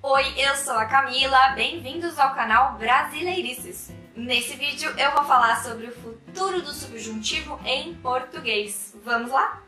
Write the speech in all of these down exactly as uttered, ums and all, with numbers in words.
Oi, eu sou a Camila, bem-vindos ao canal Brasileirices. Nesse vídeo eu vou falar sobre o futuro do subjuntivo em português. Vamos lá?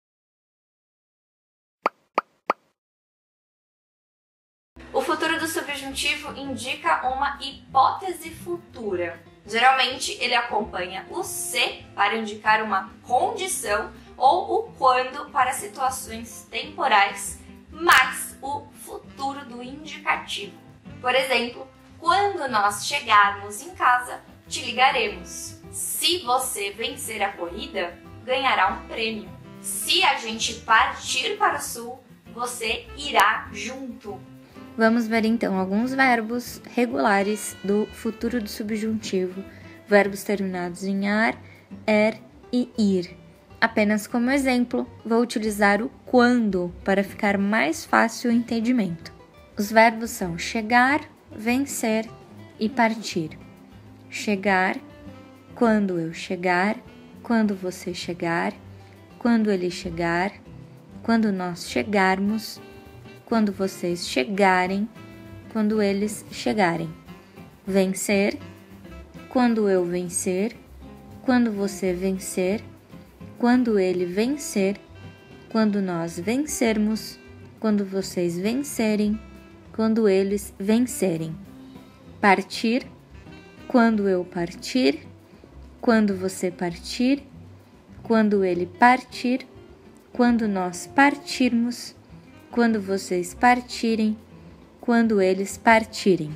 O futuro do subjuntivo indica uma hipótese futura. Geralmente ele acompanha o se para indicar uma condição ou o quando para situações temporais, mas o futuro do indicativo. Por exemplo, quando nós chegarmos em casa, te ligaremos. Se você vencer a corrida, ganhará um prêmio. Se a gente partir para o sul, você irá junto. Vamos ver então alguns verbos regulares do futuro do subjuntivo, verbos terminados em ar, er e ir. Apenas como exemplo, vou utilizar o quando para ficar mais fácil o entendimento. Os verbos são chegar, vencer e partir. Chegar, quando eu chegar, quando você chegar, quando ele chegar, quando nós chegarmos, quando vocês chegarem, quando eles chegarem. Vencer, quando eu vencer, quando você vencer, quando ele vencer, quando nós vencermos, quando vocês vencerem, quando eles vencerem. Partir, quando eu partir, quando você partir, quando ele partir, quando nós partirmos, quando vocês partirem, quando eles partirem.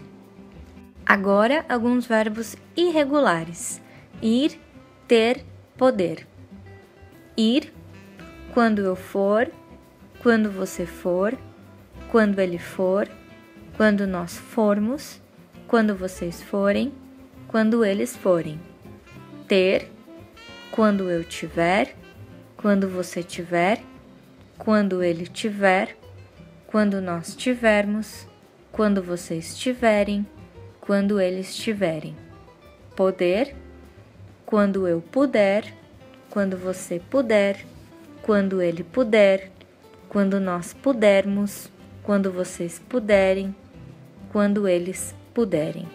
Agora, alguns verbos irregulares. Ir, ter, poder. Ir, quando eu for, quando você for, quando ele for, quando nós formos, quando vocês forem, quando eles forem. Ter, quando eu tiver, quando você tiver, quando ele tiver, quando nós tivermos, quando vocês tiverem, quando eles tiverem. Poder, quando eu puder, quando você puder, quando ele puder, quando nós pudermos, quando vocês puderem, quando eles puderem.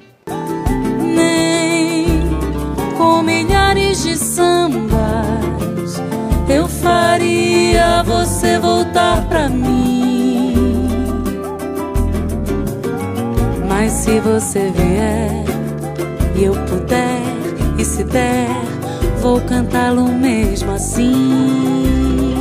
Nem com milhares de sambas eu faria você voltar pra mim. Mas se você vier e eu puder, e se der, vou cantá-lo mesmo assim.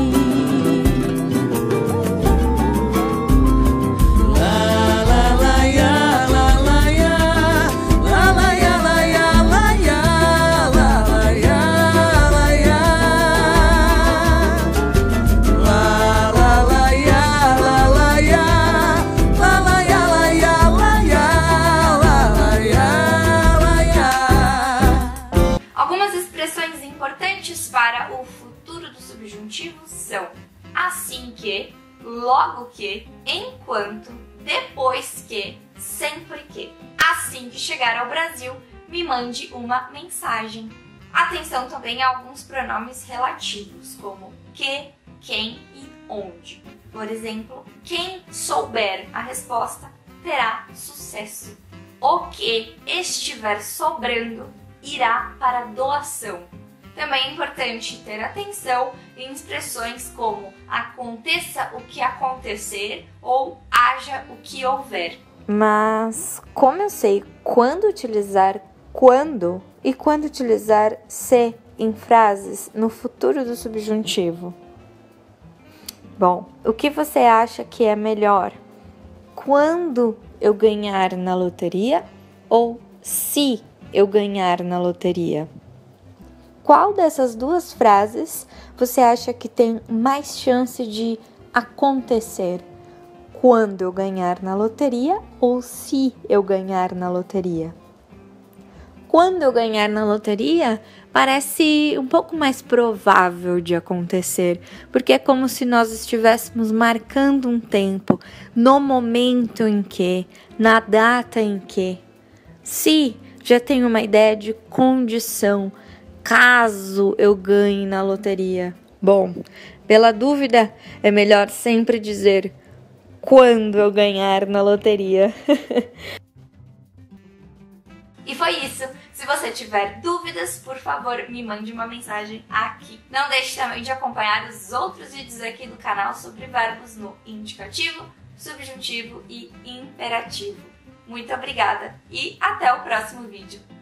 Para o futuro do subjuntivo são assim que, logo que, enquanto, depois que, sempre que. Assim que chegar ao Brasil, me mande uma mensagem. Atenção também a alguns pronomes relativos, como que, quem e onde. Por exemplo, quem souber a resposta terá sucesso. O que estiver sobrando irá para doação. Também é importante ter atenção em expressões como aconteça o que acontecer ou haja o que houver. Mas como eu sei quando utilizar quando e quando utilizar se em frases no futuro do subjuntivo? Bom, o que você acha que é melhor? Quando eu ganhar na loteria ou se eu ganhar na loteria? Qual dessas duas frases você acha que tem mais chance de acontecer? Quando eu ganhar na loteria ou se eu ganhar na loteria? Quando eu ganhar na loteria parece um pouco mais provável de acontecer, porque é como se nós estivéssemos marcando um tempo, no momento em que, na data em que. Se já tem uma ideia de condição, caso eu ganhe na loteria. Bom, pela dúvida, é melhor sempre dizer quando eu ganhar na loteria. E foi isso. Se você tiver dúvidas, por favor, me mande uma mensagem aqui. Não deixe também de acompanhar os outros vídeos aqui do canal sobre verbos no indicativo, subjuntivo e imperativo. Muito obrigada e até o próximo vídeo.